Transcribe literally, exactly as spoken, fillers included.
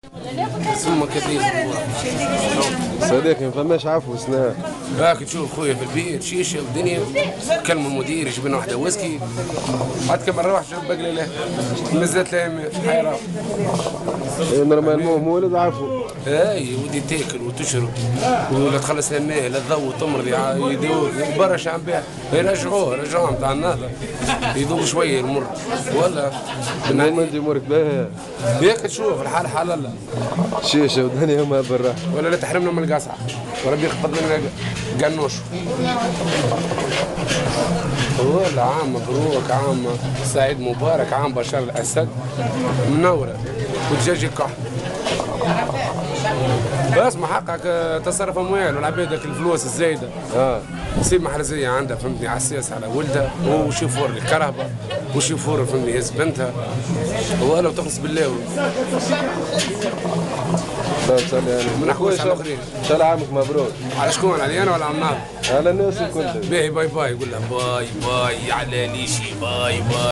ثم كثير. صديقي ما فماش عفو سنة. هاك تشوف خويا في البيت شيشه ودنيا، كلموا المدير يجيب لنا واحده ويسكي، عاد كم نروح جاب بقلي له نزلت له حيره. نورمالمون مولد عفو. اي ودي تاكل وتشرب ولا تخلص الماء لا تضوي وتمرض يدور برا شعب بها يرجعوه رجعوه نتاع النهضه يذوب شويه المر ولا المهم انت امورك باهيه. ياك تشوف الحال حال الله. شيشه ودنيا هما بالراحه. ولا لا تحرمنا من القصعه وربي يخفض لنا قنوش. ولا عام مبروك، عام سعيد مبارك، عام بشار الاسد منوره ودجاج كحل. بس ما حقك تصرف اموال والعباد الفلوس الزايده. اه سيب محرزيه عندها فهمتني عساس على ولدها وشيفور الكرهبه وشيفور فهمتني يهز بنتها ولا وتخلص بالله. الله يصلي عليك. ما نحكوش على الاخرين. ان شاء الله عامك مبروك. على شكون؟ علي انا ولا على النار؟ على الناس الكل. باهي باي باي، يقول لها باي باي على ليشي باي باي.